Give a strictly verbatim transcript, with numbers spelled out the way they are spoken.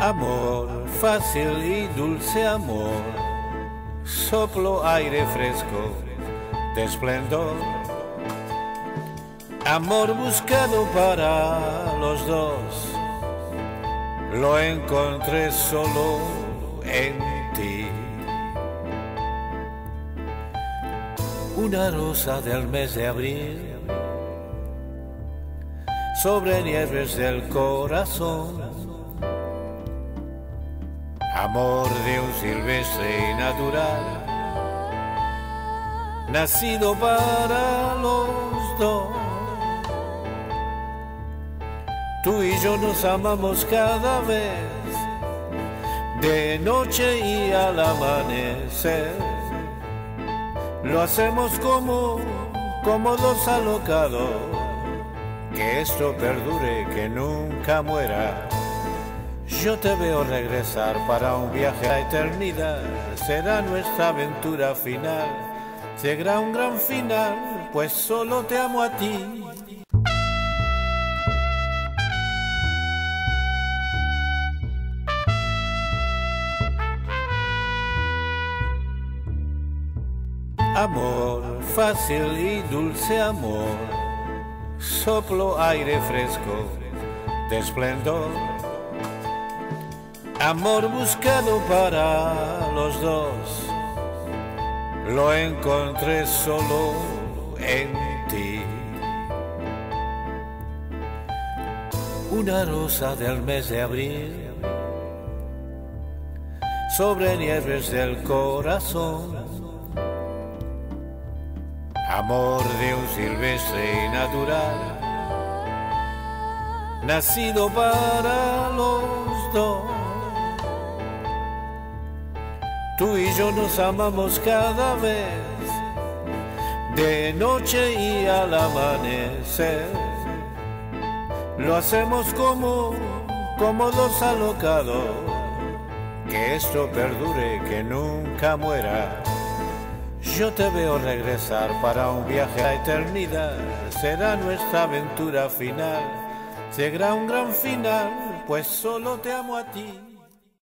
Amor, fácil y dulce amor, soplo aire fresco de esplendor. Amor buscado para los dos, lo encontré solo en ti. Una rosa del mes de abril, sobre nieves del corazón. Amor de un silvestre y natural, nacido para los dos. Tú y yo nos amamos cada vez, de noche y al amanecer. Lo hacemos como, como dos alocados, que esto perdure, que nunca muera. Yo te veo regresar para un viaje a la eternidad. Será nuestra aventura final, será un gran final, pues solo te amo a ti. Amor, fácil y dulce amor, soplo aire fresco de esplendor. Amor buscado para los dos, lo encontré solo en ti. Una rosa del mes de abril, sobre nieves del corazón. Amor de un silvestre y natural, nacido para los dos. Tú y yo nos amamos cada vez, de noche y al amanecer. Lo hacemos como, como dos alocados, que esto perdure, que nunca muera. Yo te veo regresar para un viaje a la eternidad. Será nuestra aventura final, será un gran final, pues solo te amo a ti.